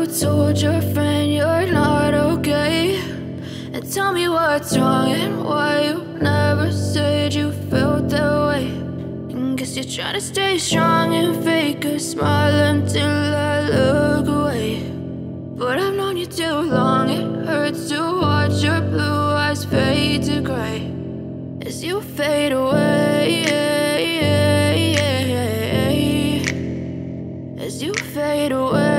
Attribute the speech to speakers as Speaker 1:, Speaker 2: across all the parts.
Speaker 1: told your friend you're not okay, and tell me what's wrong and why you never said you felt that way. And guess you're trying to stay strong and fake a smile until I look away. But I've known you too long, it hurts to watch your blue eyes fade to gray as you fade away, as you fade away.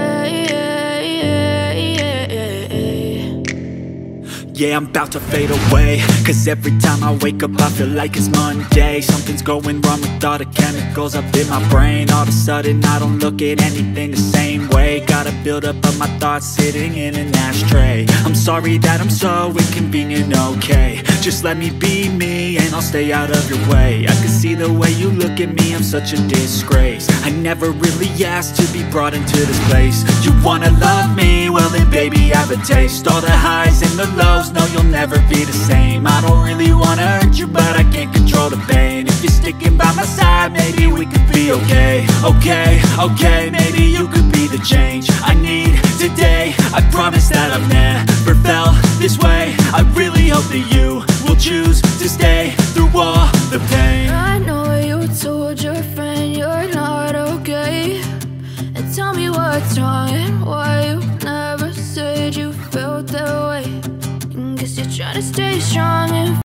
Speaker 2: Yeah, I'm about to fade away, cause every time I wake up I feel like it's Monday. Something's going wrong with all the chemicals up in my brain. All of a sudden I don't look at anything the same way. Gotta build up of my thoughts sitting in an ashtray. I'm sorry that I'm so inconvenient, okay. Just let me be me and I'll stay out of your way. I can see the way you look at me, I'm such a disgrace. I never really asked to be brought into this place. You wanna love me? Well then baby, have a taste. All the highs and the lows, no, you'll never be the same. I don't really wanna hurt you, but I can't control the pain. If you're sticking by my side, maybe we could be okay. Okay, maybe you could be the change I need today. I promise that I've never felt this way. I really hope that you will choose to stay through all the pain.
Speaker 1: I know you told your friend you're not okay, and tell me what's wrong and why you never said you felt that way. And guess you're trying to stay strong and